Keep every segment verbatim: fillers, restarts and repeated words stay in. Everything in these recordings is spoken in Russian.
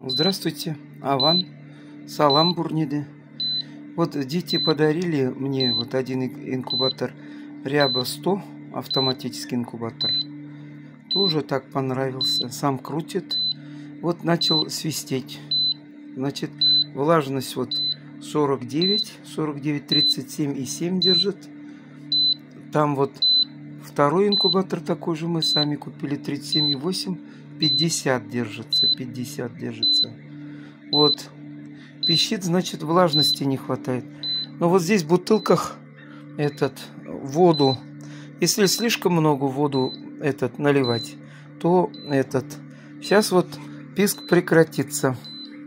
Здравствуйте, Аван, салам бурниды. Вот дети подарили мне вот один инкубатор Ряба сто, автоматический инкубатор. Тоже так понравился, сам крутит. Вот начал свистеть. Значит, влажность вот сорок девять, сорок девять, тридцать семь и семь держит. Там вот второй инкубатор такой же мы сами купили, тридцать семь и восемь, пятьдесят держится, пятьдесят держится. Вот, пищит, значит, влажности не хватает. Но вот здесь в бутылках этот, воду, если слишком много воду этот наливать, то этот, сейчас вот писк прекратится.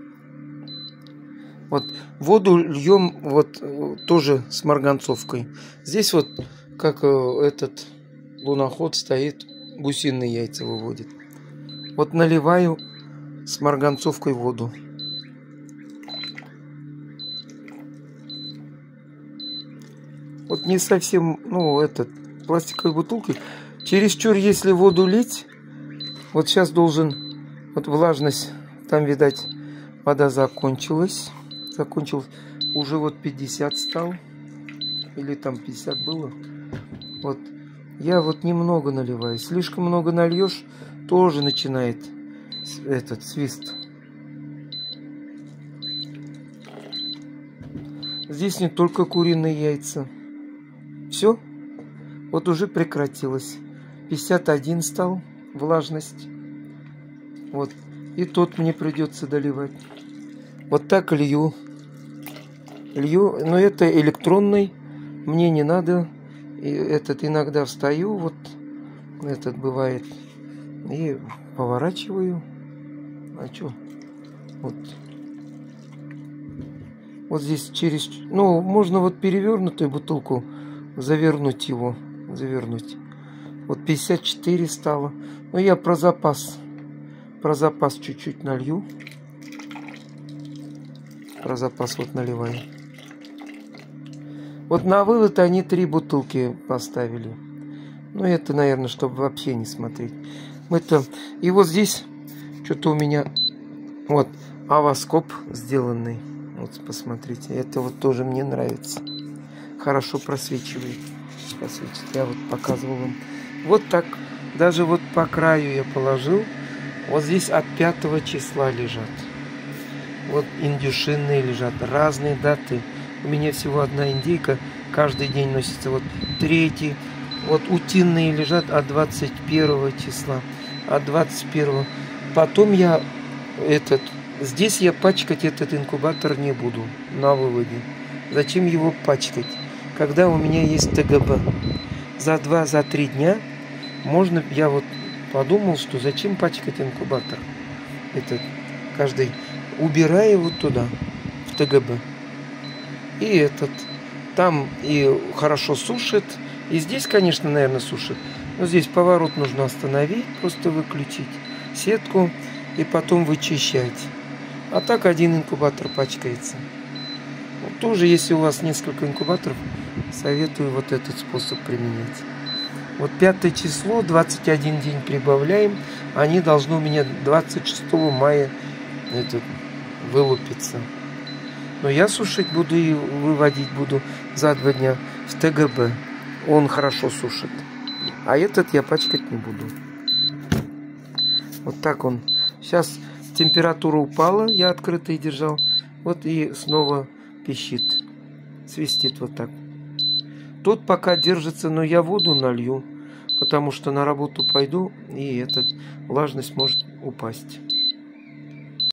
Вот, воду льем вот тоже с марганцовкой. Здесь вот, как этот луноход стоит, гусиные яйца выводит. Вот наливаю с марганцовкой воду. Вот не совсем, ну, этот, пластиковой бутылкой. Чересчур, если воду лить, вот сейчас должен, вот влажность, там, видать, вода закончилась. Закончилась, уже вот пятьдесят стал. Или там пятьдесят было. Вот, я вот немного наливаю. Слишком много нальешь, тоже начинает этот свист. Здесь не только куриные яйца. Все, вот уже прекратилось. пятьдесят один стал влажность. Вот, и тот мне придется доливать. Вот так лью. Лью, но это электронный. Мне не надо. И этот иногда встаю, вот этот бывает. И поворачиваю. А что? Вот. Вот здесь через... Ну, можно вот перевернутую бутылку завернуть его. Завернуть. Вот пятьдесят четыре стало. Но я про запас. Про запас чуть-чуть налью. Про запас вот наливаю. Вот на вывод они три бутылки поставили. Ну, это, наверное, чтобы вообще не смотреть. Это... И вот здесь что-то у меня... Вот, авоскоп сделанный. Вот, посмотрите. Это вот тоже мне нравится. Хорошо просвечивает. Просвечивает. Я вот показывал вам. Вот так. Даже вот по краю я положил. Вот здесь от пятого числа лежат. Вот индюшинные лежат. Разные даты. У меня всего одна индейка. Каждый день носится. Вот третий. Вот утиные лежат от двадцать первого числа. От двадцать первого. Потом я этот... Здесь я пачкать этот инкубатор не буду. На выводе. Зачем его пачкать? Когда у меня есть ТГБ. За два, за три дня можно... Я вот подумал, что зачем пачкать инкубатор. Этот каждый... Убираю вот туда. В ТГБ. И этот, там и хорошо сушит. И здесь, конечно, наверное, сушит. Но здесь поворот нужно остановить, просто выключить сетку и потом вычищать. А так один инкубатор пачкается. Вот тоже, если у вас несколько инкубаторов, советую вот этот способ применять. Вот пятое число, двадцать один день прибавляем. Они должны у меня двадцать шестого мая этот, вылупиться. Но я сушить буду и выводить буду за два дня в ТГБ. Он хорошо сушит. А этот я пачкать не буду. Вот так он. Сейчас температура упала. Я открытый держал. Вот и снова пищит. Свистит вот так. Тот пока держится, но я воду налью. Потому что на работу пойду. И эта влажность может упасть.